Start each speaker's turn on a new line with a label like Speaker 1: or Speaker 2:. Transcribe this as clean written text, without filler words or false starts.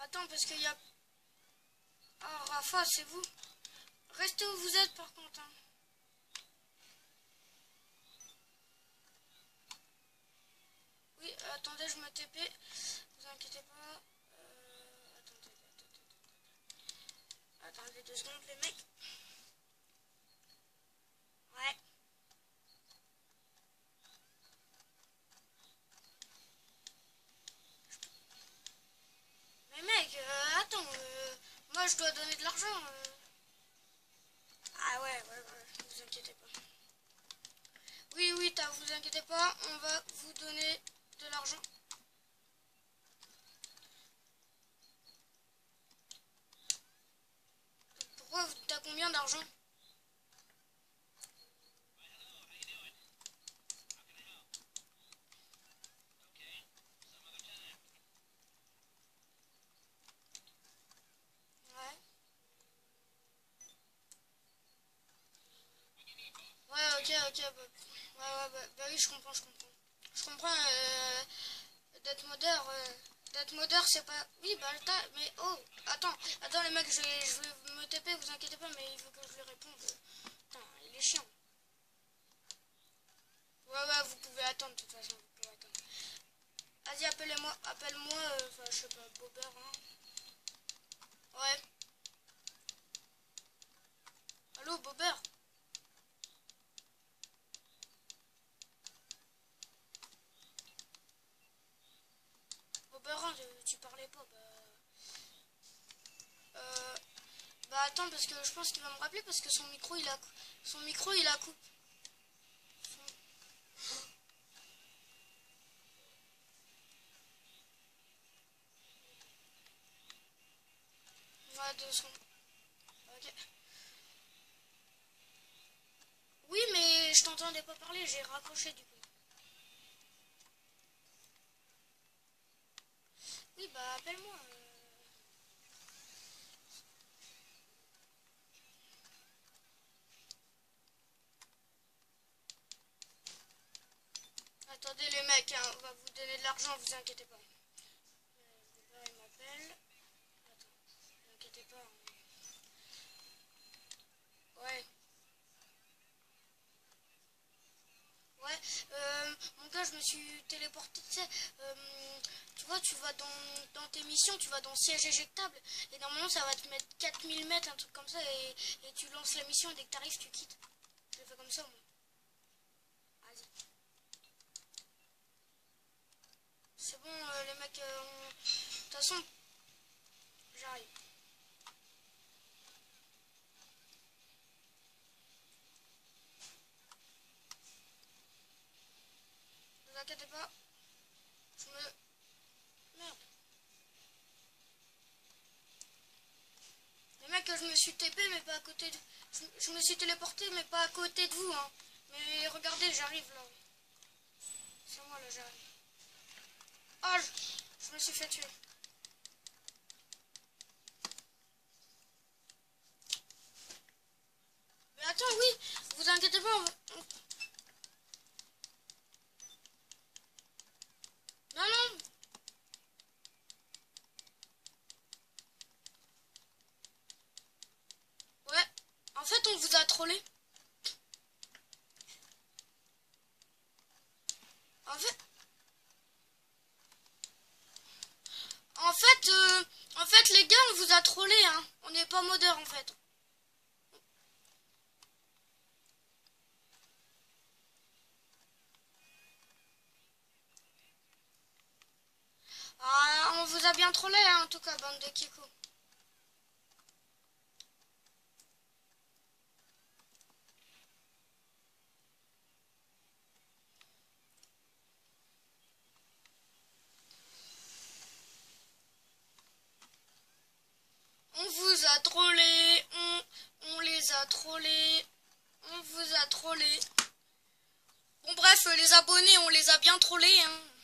Speaker 1: Attends, parce qu'il y a... Ah, Rafa, c'est vous. Restez où vous êtes, par contre. Hein. Oui, attendez, je me TP. Vous inquiétez pas. Attendez 2 secondes, les mecs. Ouais. Mais mec, attends. Moi, je dois donner de l'argent. Ah ouais, vous inquiétez pas. Oui, vous inquiétez pas, on va vous donner de l'argent. Pourquoi t'as combien d'argent? Ouais. Ouais, ok, bah oui, je comprends. Je comprends, d'être modeur, c'est pas... Oui, bah, mais oh, attends les mecs, je vais me TP, vous inquiétez pas, mais il faut que je lui réponde. Putain, il est chiant. Ouais, vous pouvez attendre, de toute façon, vous pouvez attendre. Vas-y, appelle-moi, enfin, je sais pas, Bobber, hein. Ouais. Allô, Bobber? Bobber, hein, tu parlais pas, bah attends, parce que je pense qu'il va me rappeler, parce que son micro, il a coupé. Ouais, 2 secondes. Ok. Oui, mais je t'entendais pas parler, j'ai raccroché du coup. Oui, bah appelle-moi. Attendez les mecs, hein, on va vous donner de l'argent, vous inquiétez pas. Il m'appelle. Attends, vous inquiétez pas. Hein. Ouais. Ouais, mon gars, je me suis téléporté, tu sais, tu vois, tu vas dans tes missions, tu vas dans siège éjectable, et normalement ça va te mettre 4000 mètres, un truc comme ça, et tu lances la mission, et dès que t'arrives, tu quittes. Je fais comme ça, moi. Vas-y. C'est bon, les mecs, de toute façon, j'arrive. Ne vous inquiétez pas, je me... Merde. Les mecs, je me suis TP, mais pas à côté de... Je me suis téléporté, mais pas à côté de vous, hein. Mais regardez, j'arrive, là. C'est moi, là, j'arrive. Ah, je me suis fait tuer. Mais attends, oui, vous inquiétez pas, Non. Ouais, en fait, on vous a trollé. En fait... En fait, les gars, on vous a trollé, hein. On n'est pas modeur, en fait. Ah, on vous a bien trollé, hein, en tout cas, bande de Kiko. On vous a trollé, on les a trollés, on vous a trollé. Bon bref, les abonnés, on les a bien trollés, hein.